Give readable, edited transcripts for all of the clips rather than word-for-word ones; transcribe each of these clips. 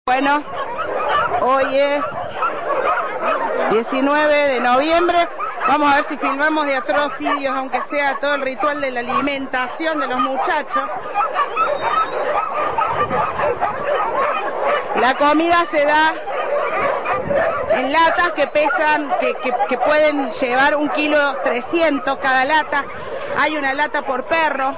Bueno, hoy es 19 de noviembre. Vamos a ver si filmamos de atrocidios, aunque sea todo el ritual de la alimentación de los muchachos. La comida se da en latas que pesan, que pueden llevar 1,3 kg cada lata. Hay una lata por perro.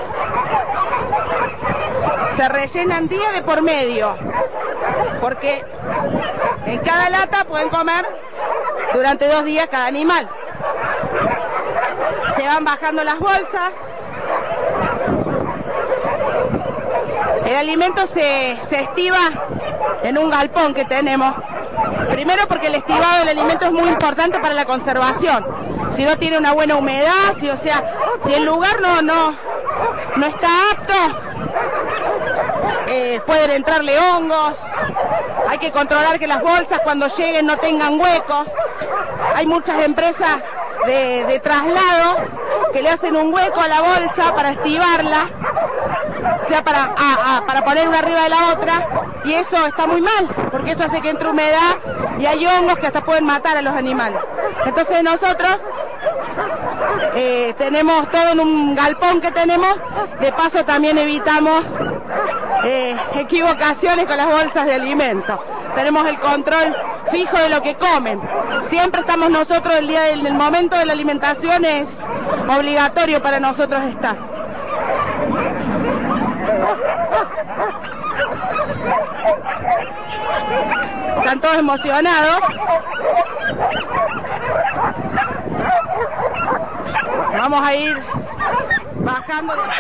Se rellenan día de por medio, porque en cada lata pueden comer durante 2 días cada animal. Se van bajando las bolsas. El alimento se estiva en un galpón que tenemos. Primero porque el estivado del alimento es muy importante para la conservación. Si no tiene una buena humedad, si el lugar no está apto, pueden entrarle hongos. Hay que controlar que las bolsas cuando lleguen no tengan huecos. Hay muchas empresas de traslado que le hacen un hueco a la bolsa para estivarla, o sea, para poner una arriba de la otra, y eso está muy mal, porque eso hace que entre humedad y hay hongos que hasta pueden matar a los animales. Entonces nosotros tenemos todo en un galpón que tenemos. De paso también evitamos equivocaciones con las bolsas de alimentos. Tenemos el control fijo de lo que comen. Siempre estamos nosotros, el momento de la alimentación es obligatorio para nosotros estar. Están todos emocionados. Vamos a ir bajando de...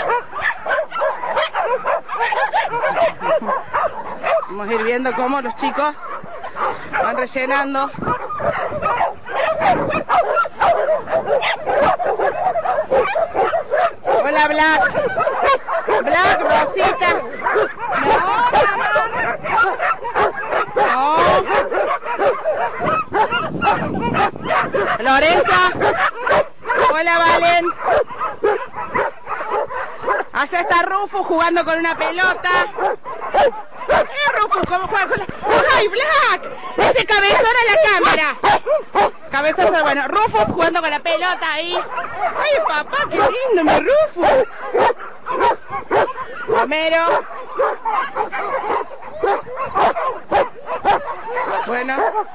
Vamos a ir viendo cómo los chicos van rellenando. Hola, Black. Black, Rosita. No. Lorenza. Hola, Valen. Allá está Rufus jugando con una pelota. Rufus, ¿cómo juega con la... ¡Ay, Black! Ese cabezón a la cámara. Cabezazo, bueno, Rufus jugando con la pelota ahí. ¡Ay, papá, qué lindo, mi Rufus! Homero. Bueno.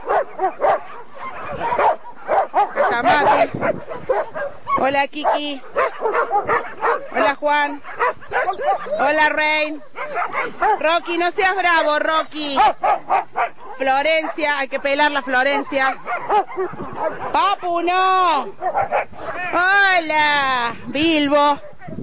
Acá Mati. Hola, Kiki. Hola, Juan. Hola, Rain. Rocky, no seas bravo, Rocky. Florencia, hay que pelarla, Florencia. Papu, no. Hola, Bilbo.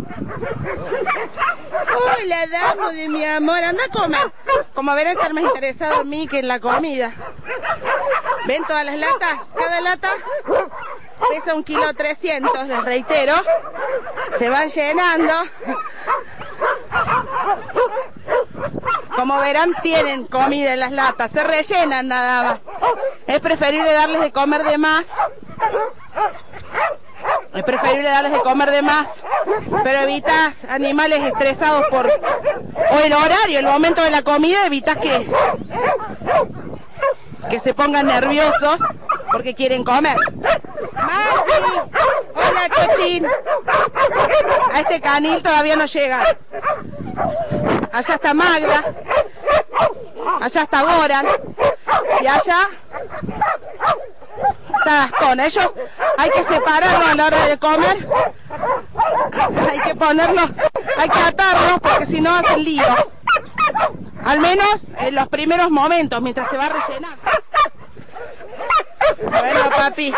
Hola, Damo de mi amor. Anda a comer. Como verán, estar más interesado en mí que en la comida. ¿Ven todas las latas? Cada lata pesa 1,3 kg, les reitero. Se van llenando. Como verán, tienen comida en las latas, se rellenan nada más. Es preferible darles de comer de más. Pero evitas animales estresados o el horario, el momento de la comida, evitas que se pongan nerviosos porque quieren comer. Marchi, hola, Chochín. A este canil todavía no llega. Allá está Magda, allá está Goran, y allá está Gastón. Ellos hay que separarlos a la hora de comer, hay que ponerlos, hay que atarlos porque si no hacen lío. Al menos en los primeros momentos, mientras se va a rellenar. Bueno, papi.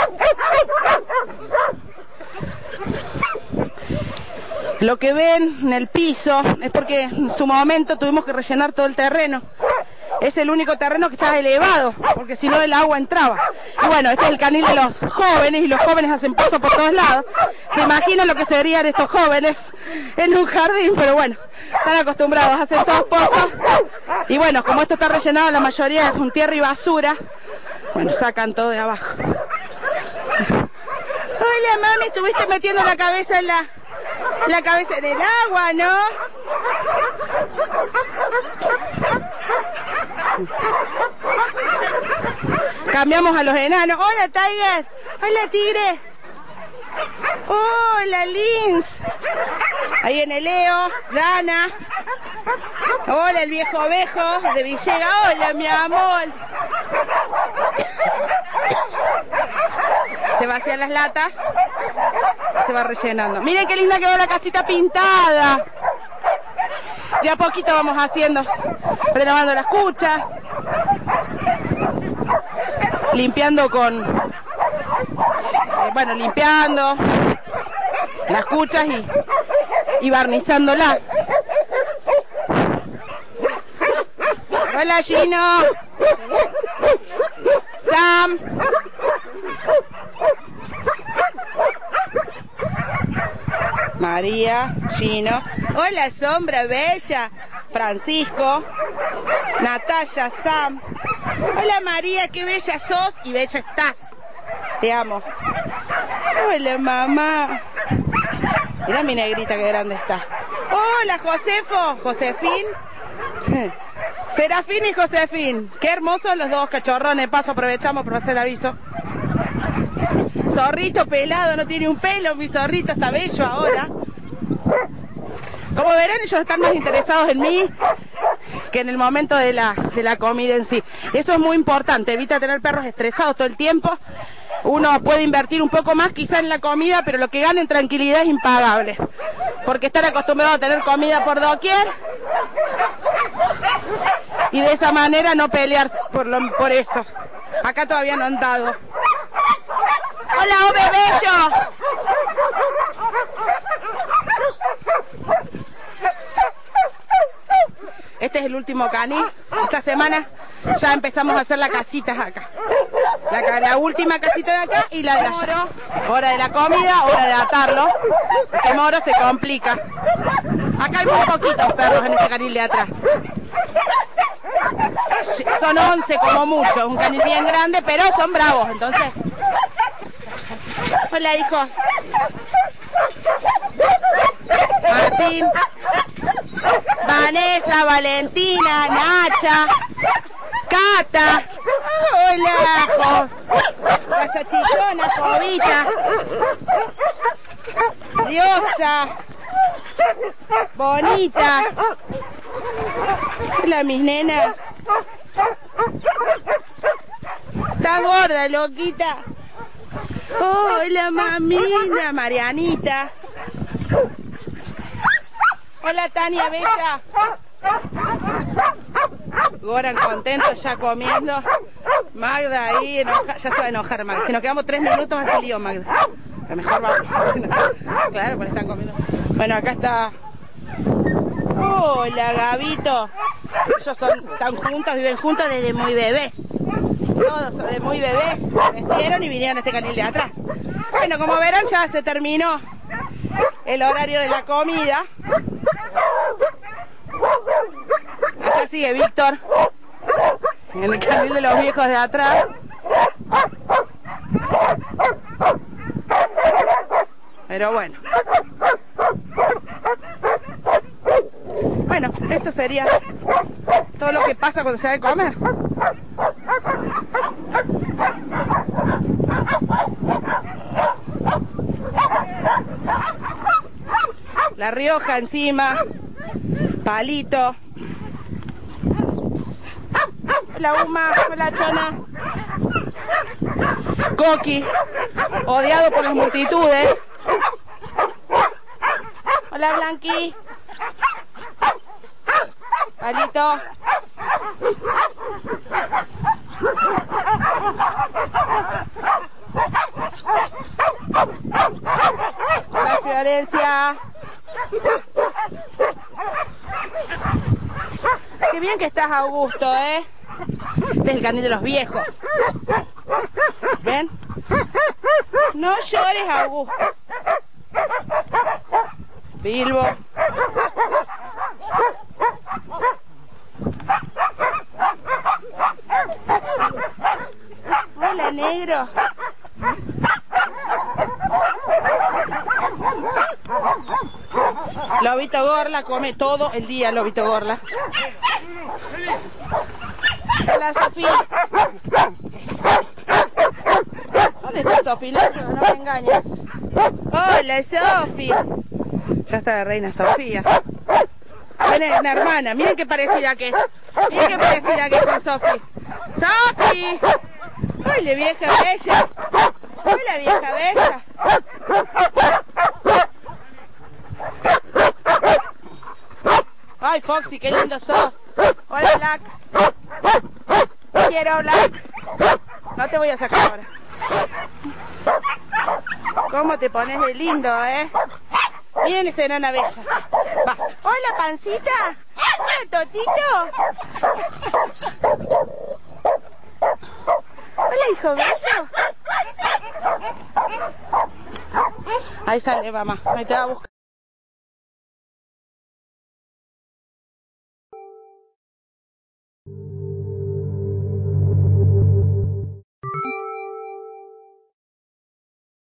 Lo que ven en el piso es porque en su momento tuvimos que rellenar todo el terreno. Es el único terreno que está elevado, porque si no el agua entraba. Y bueno, este es el canil de los jóvenes, y los jóvenes hacen pozo por todos lados. Se imaginan lo que serían estos jóvenes en un jardín, pero bueno, están acostumbrados a hacer todos pozos. Y bueno, como esto está rellenado, la mayoría es con tierra y basura, bueno, sacan todo de abajo. Hola, mami, estuviste metiendo la cabeza en el agua, ¿no? Cambiamos a los enanos. Hola, Tiger. Hola, tigre. Hola, Lins. Ahí en el Leo, Rana. Hola, el viejo ovejo de Villega. Hola, mi amor. Se vacían las latas. Se va rellenando. Miren qué linda quedó la casita pintada. De a poquito vamos haciendo. Renovando las cuchas. Limpiando con... bueno, limpiando las cuchas y barnizándolas. Hola, Gino. Sam. María, Gino. Hola, Sombra Bella. Francisco. Natalia, Sam. Hola, María, qué bella sos y bella estás. Te amo. Hola, mamá. Mira mi negrita qué grande está. Hola, Josefo. Josefín. Serafín y Josefín. Qué hermosos los dos cachorrones. Paso, aprovechamos para hacer el aviso. Zorrito pelado, no tiene un pelo. Mi zorrito está bello ahora. Como verán, ellos están más interesados en mí que en el momento de la comida en sí. Eso es muy importante. Evita tener perros estresados todo el tiempo. Uno puede invertir un poco más quizá en la comida, pero lo que gana en tranquilidad es impagable. Porque están acostumbrados a tener comida por doquier. Y de esa manera no pelear por eso. Acá todavía no han dado. ¡Hola, Ove Bello! Este es el último caní. Esta semana ya empezamos a hacer las casitas acá. La última casita de acá y la de allá. Hora de la comida, hora de atarlo. Porque Moro se complica. Acá hay muy poquitos perros en este canil de atrás. Son 11 como mucho. Un canil bien grande, pero son bravos, entonces. Hola, hijo. Martín. Vanessa, Valentina, Nacha, Cata. Hola, la salchichona, Jovita. Diosa. Bonita. Hola, mis nenas. Está gorda, loquita. Hola, mamina, Marianita. Hola, Tania Bella. Goran contento ya comiendo. Magda ahí, ya se va a enojar Magda. Si nos quedamos 3 minutos hace lío, Magda. A lo mejor vamos. Claro, porque están comiendo. Bueno, acá está. Hola, Gabito. Ellos están juntos, viven juntos desde muy bebés. Todos son de muy bebés. Crecieron y vinieron a este canil de atrás. Bueno, como verán, ya se terminó el horario de la comida. Allá sigue Víctor en el canil de los viejos de atrás. Pero bueno. Bueno, esto sería todo lo que pasa cuando se da de comer. La Rioja encima, Palito. Hola, Uma, hola, Chona. Coqui, odiado por las multitudes. Hola, Blanqui. Palito. Hola, Florencia. Qué bien que estás, Augusto, ¿eh? Este es el canil de los viejos. ¿Ven? No llores, Augusto. Bilbo. Hola, negro. Lobito Gorla come todo el día, Lobito Gorla. Hola, Sofía. ¿Dónde está Sofía? No me engañes. Hola, Sofía. Ya está la reina Sofía. Viene una hermana. Miren qué parecida que es. Miren qué parecida que es con Sofía. ¡Sofi! ¡Hola, vieja bella! ¡Hola, vieja bella! ¡Ay, Foxy, qué lindo sos! ¡Hola, Black! Te quiero, Black. No te voy a sacar ahora. ¿Cómo te pones de lindo, Miren esa enana bella. Va. ¡Hola, pancita! ¡Hola, Totito! Hola, hijo bello. Ahí sale, mamá. Ahí te va a buscar.